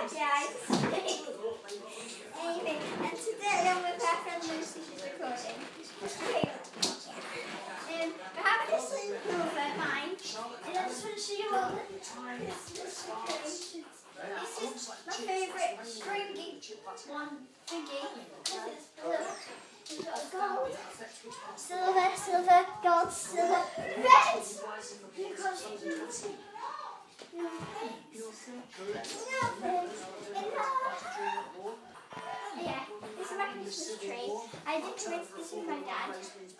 guys. Amy, and today I'm with our friend Lucy, she's recording. We're having a sleepover at mine, and I just want to show you all this decorations. This is my favourite stringy one thingy, because it's blue. We've got gold, silver, gold, silver, red! Because yeah, it's a Christmas tree. I decorated this with my dad.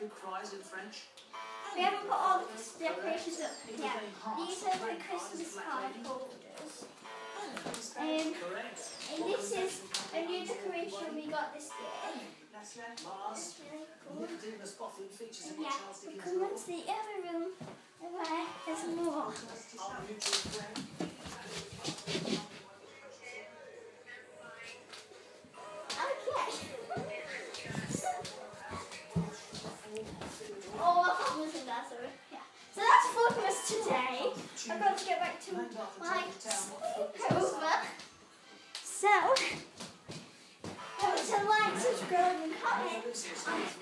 We haven't got all the decorations up yet. These are the Christmas card holders. And this is a new decoration we got this year. It's really cool. And yeah, we come on to the other room where there's more. So that's Vlogmas today. I've got to get back to my sleepover. So, don't forget to like, subscribe and comment.